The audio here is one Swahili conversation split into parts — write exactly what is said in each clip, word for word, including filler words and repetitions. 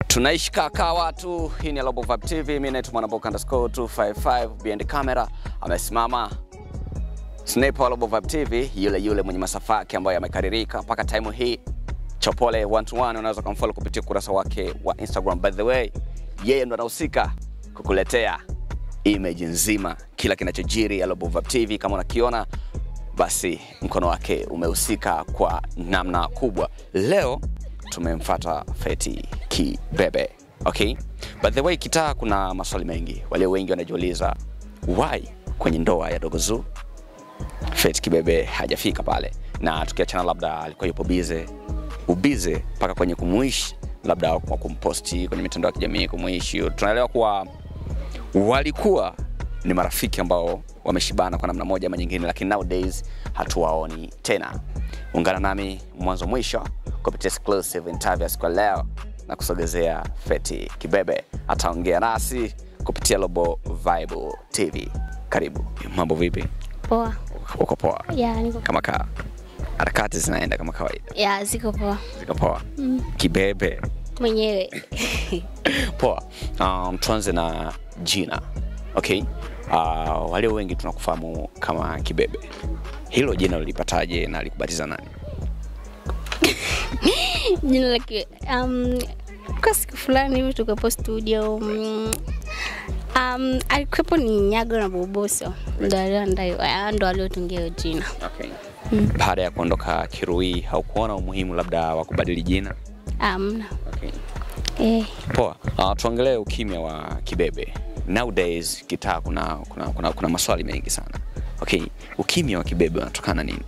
Tunaishi kaka watu, hii ni Alobo Vibe T V, mimi naitwa Mwanaboka underscore two five five, behind the camera amesimama Sniper Alobo Vibe T V, yule yule mwenye masafa yake ambayo yamekaririka mpaka time hii. Chopole one to one, unaweza kumfollow kupitia kurasa wake wa Instagram. By the way, yeye ndo anahusika kukuletea image nzima kila kinachojiri Alobo Vibe T V. Kama unakiona basi mkono wake umehusika kwa namna kubwa. Leo tumemfuata Fetty Kibebe. Okay? By the way, kitaa kuna maswali mengi. Wale wengi wanajiuliza why kwenye ndoa ya Dogo Zuuh Fetty Kibebe hajafika pale. Na tukiachana labda alikuwa yupo busy, ubize mpaka kwenye kumuishi, labda kwa kumposti kwenye mitandao ya kijamii kumuishi. Tunaelewa kuwa walikuwa ni marafiki ambao wameshibana kwa namna moja ama nyingine, lakini nowadays hatuwaoni tena. Ungana nami mwanzo mwisho kupitia exclusive interview kwa leo na kusogezea Fetty Kibebe. Ataongea nasi kupitia Alobo Vibe T V. Karibu. Mambo vipi? Poa. Uko poa? Yeah, niko kama ka harakati zinaenda kama kawaida. Yeah, ziko poa. Ziko poa. Mm. Kibebe mwenyewe. Poa. Um, tuanze na jina. Okay? Uh, wale wengi tunakufahamu kama Kibebe. Hilo jina ulipataje na alikubatiza nani? Jina lake um kwa siku fulani hivi tukapo studio um, um alikuwepo ni Nyago na Boboso. Ndio ndio ndio aliotungia jina. Okay. Mm. Baada ya kuondoka Kirui haukuona umuhimu labda wa kubadili jina? Amna. Okay. Eh. Poa. Uh, tuangalie ukimya wa Kibebe. Nowadays kitaa kuna kuna kuna, kuna maswali mengi sana. Okay, ukimya wa Kibebe unatokana nini?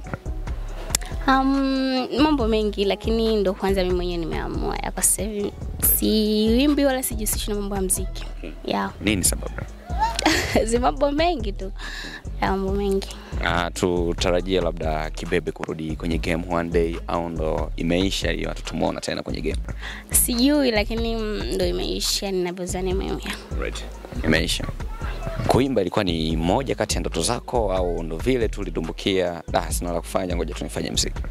Um, mambo mengi, lakini ndo kwanza mimi mwenyewe nimeamua ya kwa sasa hivi si wimbi wala sijihusishi na mambo ya muziki. Okay. Yeah. Nini sababu? Zi mambo mengi tu. Ya mambo mengi. Ah, tutarajia labda Kibebe kurudi kwenye game one day au ndo imeisha hiyo tutumuona tena kwenye game? Sijui, lakini ndo imeisha ninavyozani mimi. Right. Imeisha. Kuimba ilikuwa ni moja kati ya ndoto zako au ndo vile tulidumbukia ah sina la kufanya ngoja tunifanye muziki?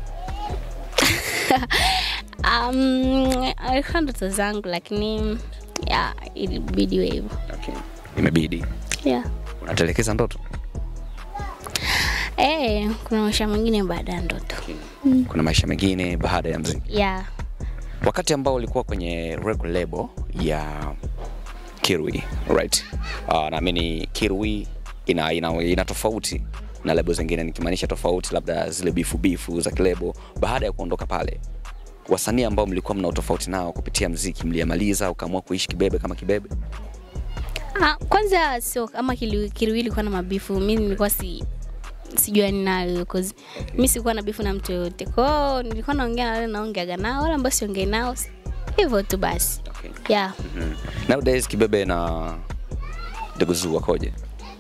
um alikuwa ndoto zangu, lakini yeah, ilibidi hivyo. Okay. Imebidi. Yeah. Unatelekeza ndoto? Eh, kuna maisha mengine baada ya ndoto. Okay. Mm. Kuna maisha mengine baada ya muziki. Yeah. Wakati ambao ulikuwa kwenye record label ya Kirui, right? Uh, naamini Kirui ina, ina ina tofauti na lebo zingine, nikimaanisha tofauti labda zile bifu bifu za kilebo. Baada ya kuondoka pale, wasanii ambao mlikuwa mna tofauti nao kupitia muziki mliamaliza ukaamua kuishi Kibebe kama Kibebe? Ah, kwanza sio kama Kirui ilikuwa na mabifu, mimi nilikuwa si sijui ninayo cause mimi sikuwa na bifu na mtu yote. Kwa hiyo nilikuwa naongea na wale naongeaga nao, wala ambao siongei nao. Hivyo tu basi. Okay. Yeah. Mm-hmm. Nowadays Kibebe na Dogo Zuuh wakoje?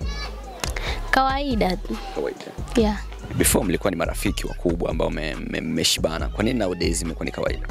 Kawaida tu. Kawaida. Yeah. Before mlikuwa ni marafiki wakubwa ambao mmeshibana. Me, me, kwa nini nowadays imekuwa ni kawaida?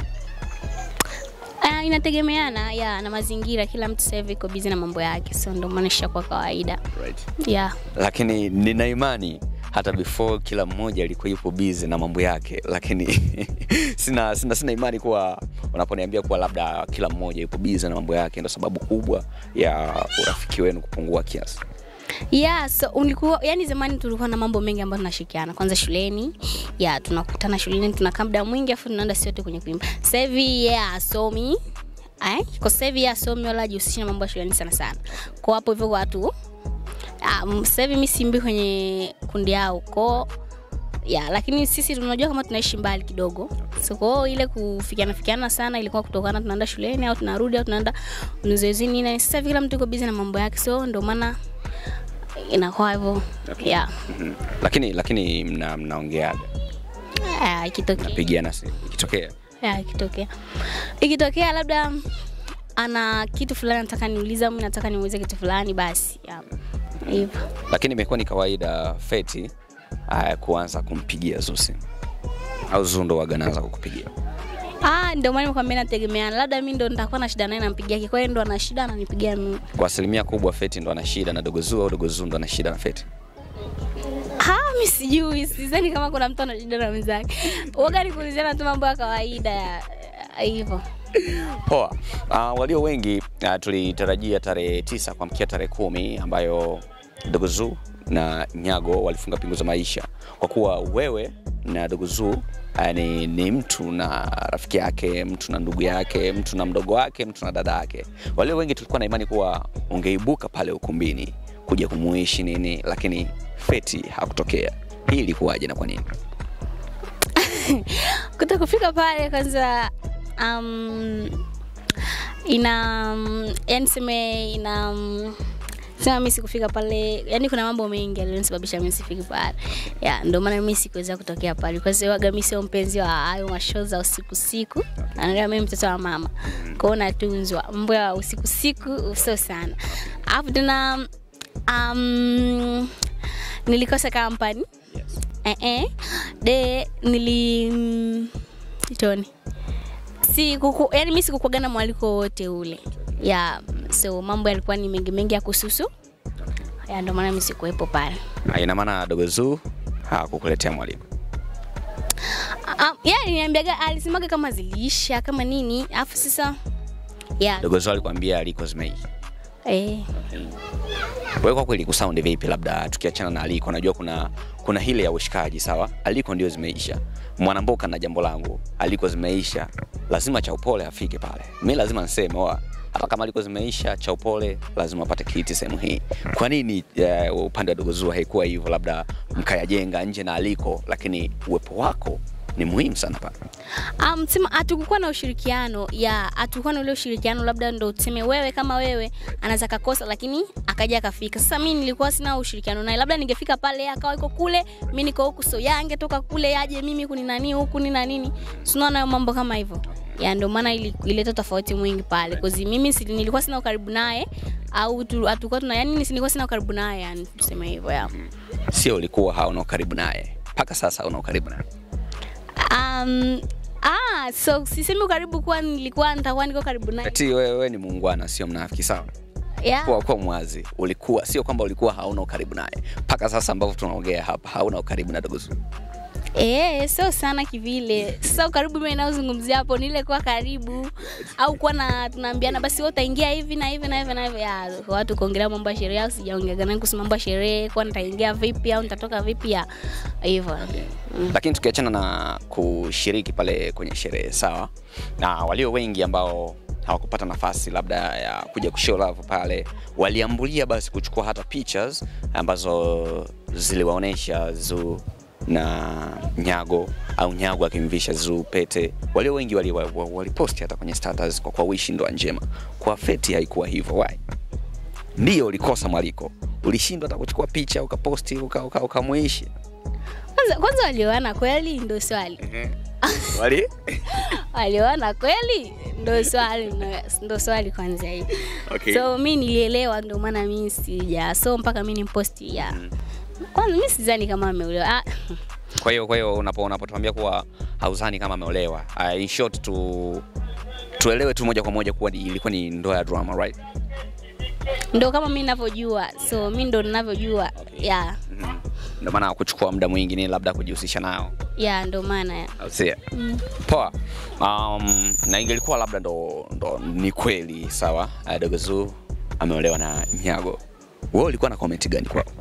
Ah, inategemeana ya na mazingira, kila mtu sasa hivi iko busy na mambo yake, so ndio maana ishakuwa kawaida. Right. Yeah. Lakini nina imani hata before kila mmoja alikuwa yupo busy na mambo yake, lakini sina sina sina imani kuwa unaponiambia kuwa labda kila mmoja yupo busy na mambo yake ndio sababu kubwa ya urafiki wenu kupungua kiasi. Yeah, so ulikuwa yani zamani tulikuwa na mambo mengi ambayo tunashirikiana. Kwanza shuleni, yeah, tunakutana shuleni, tunakaa muda mwingi afu tunaenda sote kwenye kuimba. Sasa hivi yeah, so me eh kwa sasa hivi yeah, so me wala jihusisha na mambo ya shuleni sana sana. Kwa hapo hivyo watu um, sasa hivi mimi simbi kwenye kundi yao kwa ya, lakini sisi tunajua kama tunaishi mbali kidogo. So kwa ile kufikiana fikiana sana ilikuwa kutokana tunaenda shuleni au tunarudi au tunaenda mzoezini, na sasa hivi kila mtu yuko busy na mambo yake, so ndio maana inakuwa hivyo. Okay. Yeah. Mm-hmm. Lakini lakini mna mnaongeaga? Ah, ikitokea. Napigiana simu ikitokea? Yeah, ikitokea. Ikitokea labda ana kitu fulani nataka niuliza, mimi nataka nimuulize kitu fulani basi. Yeah. Hivyo. Lakini imekuwa ni kawaida Fetty uh, kuanza kumpigia Zuuh au Zuuh ndo waganaanza kukupigia? Ah, ndio maana nimekwambia nategemeana. Labda mimi ndo nitakuwa na shida naye nampigia, kwa hiyo ndo ana shida ananipigia mimi. Kwa asilimia kubwa Fetty ndo ana shida na Dogo Zuuh au Dogo Zuuh ndo ana shida na Fetty? Ah, mimi sijui, sidhani kama kuna mtu ana shida na mwenzake. Waga ni kuulizana tu mambo ya kawaida ya hivyo. Poa. Uh, walio wengi uh, tulitarajia tarehe tisa kwa mkia tarehe kumi ambayo Dogo Zuuh na Nyago walifunga pingu za maisha. Kwa kuwa wewe na Dogo Zuuh uh, ni, ni mtu na rafiki yake, mtu na ndugu yake, mtu na mdogo wake, mtu na dada yake. Walio wengi tulikuwa na imani kuwa ungeibuka pale ukumbini kuja kumuishi nini, lakini Fetty hakutokea. Hii ilikuwaje na kwa nini? Kutokufika pale kwanza um, ina um, yani seme ina um, sema mimi sikufika pale, yani kuna mambo mengi yaliyonisababisha mimi sifiki pale. Ya ndio maana mimi sikuweza kutokea pale. Kwa sababu waga mimi sio mpenzi wa hayo mashow za usiku siku. Anaangalia mimi mtoto wa mama. Kwa hiyo natunzwa. Mambo ya usiku siku sio sana. Alafu tena um, nilikosa company. Eh eh. De nili mm, toni. Si kuku, yani mimi sikukuaga na mwaliko wote ule. Ya so mambo yalikuwa ni mengi mengi ya kususu. Ya ndio maana mimi sikuepo pale. Ina maana Dogo Zuuh hakukuletea mwaliko. Um, yani niambiaga alisemaga kama zilisha kama nini, afu sasa ya Dogo Zuuh alikwambia aliko zimeisha. Eh. Wewe kwa kweli kusound vipi, labda tukiachana na aliko, najua kuna kuna hile ya ushikaji sawa, aliko ndio zimeisha. Mwanamboka na jambo langu, aliko zimeisha, lazima cha upole afike pale. Mimi lazima niseme wa hata kama aliko zimeisha, cha upole lazima apate kiti sehemu hii. Kwa nini uh, upande wa Dogo Zuuh haikuwa hivyo, labda mkayajenga nje na aliko, lakini uwepo wako ni muhimu sana pale? Um, sema hatukuwa na ushirikiano, ya hatukuwa na ule ushirikiano, labda ndo tuseme wewe kama wewe anaweza kakosa lakini akaja akafika. Sasa mimi nilikuwa sina ushirikiano naye, labda ningefika pale akawa yuko kule, mimi niko huku, so yange toka kule aje mimi kuni nani huku ni nani. Tunaona mambo kama hivyo. Ya ndio maana ilileta tofauti mwingi pale. Kwa sababu mimi nilikuwa sina ukaribu naye au hatukuwa tuna, yani nilikuwa sina ukaribu naye, yani tuseme hivyo ya. Sio ulikuwa hauna ukaribu naye. Paka sasa una ukaribu naye. Um ah so sisemi karibu kwa nilikuwa nitakuwa niko karibu naye. Eti wewe ni muungwana sio mnafiki sawa? Yeah. Kwa kwa mwazi ulikuwa sio kwamba ulikuwa hauna ukaribu naye. Paka sasa ambapo tunaongea hapa hauna ukaribu na Dogo Zuuh. Eh, sio sana kivile. Sasa ukaribu mimi naozungumzia hapo ni ile kwa karibu au kwa na tunaambiana basi wewe utaingia hivi na hivi na hivi na hivi, ya watu kuongelea mambo ya sherehe au sijaongea naye kuhusu mambo ya sherehe, kwa nitaingia vipi au nitatoka vipi ya hivyo. Okay. Mm. Lakini tukiachana na kushiriki pale kwenye sherehe sawa, na walio wengi ambao hawakupata nafasi labda ya kuja kushow love pale, waliambulia basi kuchukua hata pictures ambazo ziliwaonesha Zuuh na Nyago au Nyago akimvisha Zuuh pete. Walio wengi wali waliposti hata kwenye status kwa kwa wish ndoa njema. Kwa Fetty haikuwa hivyo. Why? Ndio ulikosa mwaliko. Ulishindwa hata kuchukua picha ukaposti uka ukamwishi. Kwanza kwanza walioana kweli ndio swali. Wali? Walioana kweli ndio swali, ndio swali kwanza hiyo. Okay. So mimi nilielewa ndio maana mimi sija so mpaka mimi nimposti ya. Mm. Kwanza mimi sidhani kama ameolewa. Ah. Kwa hiyo kwa hiyo unapo unapotuambia kuwa hauzani kama ameolewa, uh, in short tu tuelewe tu moja kwa moja kuwa ilikuwa ni ndoa ya drama, right? Ndio kama mimi ninavyojua. So mimi ndo ninavyojua. Okay. Yeah. Mm. Ndio maana kuchukua muda mwingi ni labda kujihusisha nao. Yeah, ndio maana ya. Au sio? Mm. Poa. Um, na ingelikuwa labda ndo ndo ni kweli sawa, uh, Dogo Zuuh ameolewa na Nyago. Wewe ulikuwa na comment gani kwao?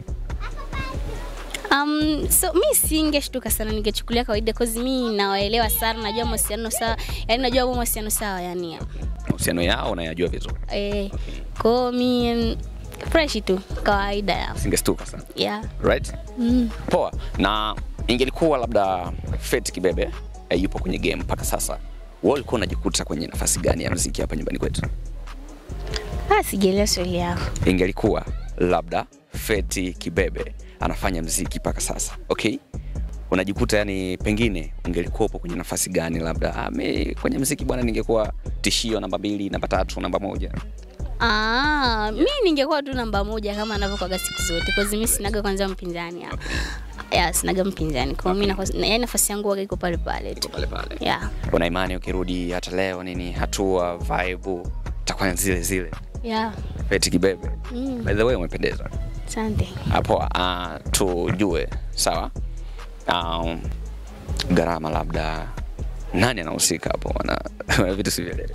Um, so mimi singeshtuka sana, ningechukulia kawaida cause mimi nawaelewa sana, najua mahusiano sawa, yani najua wao mahusiano sawa yani. Mahusiano yao unayajua vizuri. Eh. Kwa mimi fresh tu kawaida ya. Singestuka sana. Yeah. Right? Mm. Poa. Na ingelikuwa labda Fetty Kibebe eh, yupo kwenye game mpaka sasa, wewe ulikuwa unajikuta kwenye nafasi gani ya muziki hapa nyumbani kwetu? Ah, sijaelewa swali yako. Ingelikuwa labda Fetty Kibebe anafanya muziki mpaka sasa, okay? Unajikuta yani pengine ungelikuwa upo kwenye nafasi gani, labda ah, mimi kwenye muziki bwana ningekuwa tishio namba mbili, namba tatu, namba moja? Ah, mimi ningekuwa tu namba moja kama anavyokuaga siku zote. Kwa mimi sinaga kwanza mpinzani hapa. Okay. Yeah, sinaga mpinzani. Kwa mimi okay. na nafasi yangu waga iko pale pale tu. Pale pale. Yeah. Una imani ukirudi hata leo nini hatua vibe itakuwa zile zile? Yeah. Fetty Kibebe. Mm. By the way umependeza. Asante. Hapo uh, tujue sawa. Um, gharama labda Nani anahusika hapo? Wana vitu sivielewi.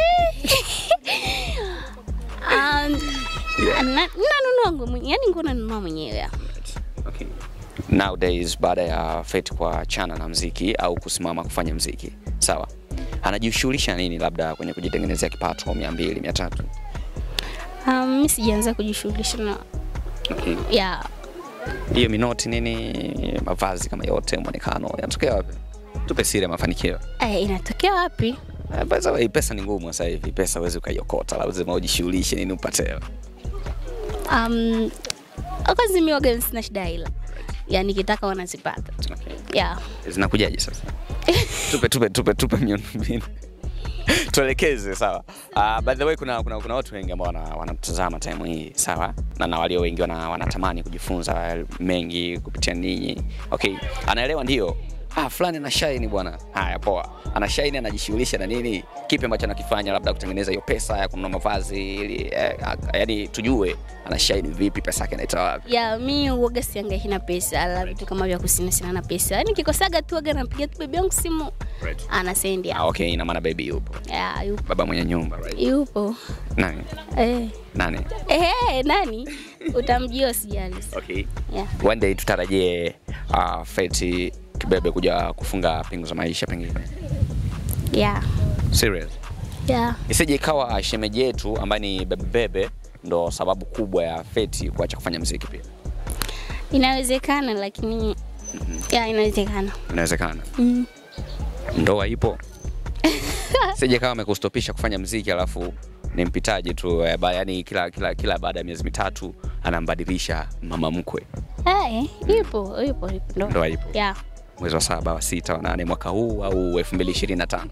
Um, yeah. na nanunua mwenyewe, yani nguo nanunua mwenyewe. Okay. Nowadays baada ya Fetty kwa chana na muziki au kusimama kufanya muziki, sawa, anajishughulisha nini labda kwenye kujitengenezea kipato mia mbili mia tatu? Um, mimi sijaanza kujishughulisha na okay. yeah. Hiyo minoti nini, mavazi kama yote, muonekano yanatokea wapi? Tupe siri ya mafanikio. Eh, inatokea wapi? Eh, basi pesa ni ngumu sasa hivi. Pesa huwezi ukaiokota, lazima ujishughulishe nini upate. Um, akazi mimi waga sina shida hila. Yani kitaka wanazipata. Okay. Yeah. Zinakujaje sasa? tupe tupe tupe tupe miundombinu. Tuelekeze, sawa. Uh, by the way kuna kuna kuna watu wengi ambao wanatazama time hii, sawa? Na na walio wengi wana, wanatamani kujifunza mengi kupitia ninyi. Okay. Anaelewa ndio. Ah, fulani ana shine bwana. Haya poa. Ana shine, anajishughulisha na nini? Kipi ambacho anakifanya labda kutengeneza hiyo pesa ya kununua mavazi ili eh, yani tujue ana shine vipi, pesa yake inaitoa wapi? Yeah, mimi huaga siangaiki na pesa, ala vitu kama vya kusina sina na pesa. Yani kikosaga tu huaga napiga tu baby yangu simu. Right. Ana send ya. Ah, okay, ina maana baby yupo. Yeah, yupo. Baba mwenye nyumba, right? Yupo. Nani? Eh. Nani? Eh, nani? Utamjua sijali. Okay. Yeah. One day tutarajie uh, Fetty Kibebe kuja kufunga pingu za maisha pengine. Yeah. Serious? Yeah. Isije ikawa shemeji yetu ambaye ni Bebe Bebe ndo sababu kubwa ya Fetty kuacha kufanya muziki pia. Inawezekana lakini mm -hmm. Yeah, inawezekana. Inawezekana. Mm. Ndoa ipo. Isije kama amekustopisha kufanya muziki alafu ni mpitaji tu, yani kila kila kila baada ya miezi mitatu anambadilisha mama mkwe. Eh, ipo, ipo, ipo. Ndoa ipo. Yeah. Mwezi wa saba, wa sita, wa nane mwaka huu au elfu mbili ishirini na tano?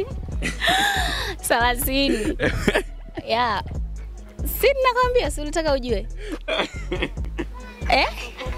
Salasini. Yeah. Si nakwambia, si unataka ujue. Eh?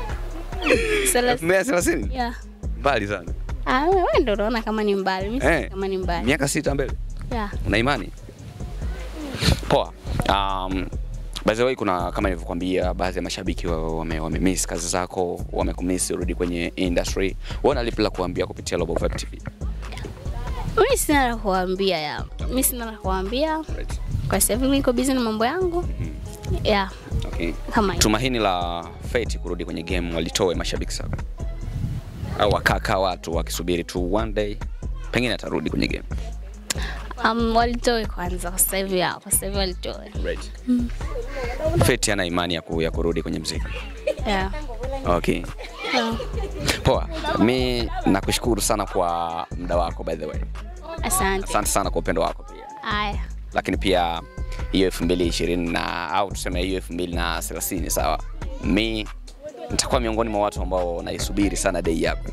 Salasini? Yeah. Mbali sana. Ah, wewe ndio unaona kama ni mbali, mimi eh, kama ni mbali. Miaka sita mbele. Yeah. Una imani? Poa. Um, by the way kuna kama nilivyokuambia baadhi ya mashabiki wame wame miss kazi zako, wamekumiss urudi kwenye industry. Wana lipi la kuambia kupitia Alobo Vibe T V? Mimi sina la kuambia ya. Mimi sina la kuambia. Right. Kwa sababu mimi niko busy na mambo yangu. Mm -hmm. Yeah. Okay. Kama tumaini la Fetty kurudi kwenye game walitoe mashabiki zako, au wakaka watu wakisubiri tu one day pengine atarudi kwenye game? Um, walitoe kwanza kwa sasa hivi hapo, kwa sasa hivi walitoe. Right. Mm. Fetty ana imani ya, ku, ya kurudi kwenye muziki. Yeah. Okay. Yeah. Poa. Mimi nakushukuru sana kwa muda wako by the way. Asante. Asante sana kwa upendo wako pia. Haya. Lakini pia hiyo elfu mbili ishirini na au tuseme hiyo elfu mbili thelathini, sawa? Mimi nitakuwa miongoni mwa watu ambao naisubiri sana day yako.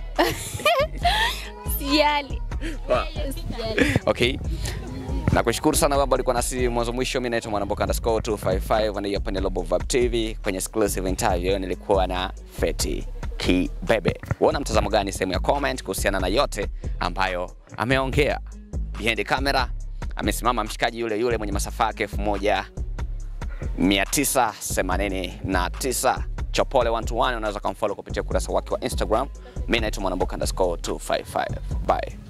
Sijali. Okay. Nakushukuru sana kwamba ulikuwa nasi mwanzo mwisho. Mimi naitwa Mwanamboka underscore two five five na hapa ni Alobo Vibe T V. Kwenye exclusive interview nilikuwa na Fetty Kibebe. Uona mtazamo gani sehemu ya comment kuhusiana na yote ambayo ameongea? Behind the camera amesimama mshikaji yule yule mwenye masafa yake elfu moja mia tisa themanini na tisa. Chopole one to one, unaweza kumfollow kupitia kurasa wake wa Instagram. Mimi naitwa Mwanamboka underscore two five five. Bye.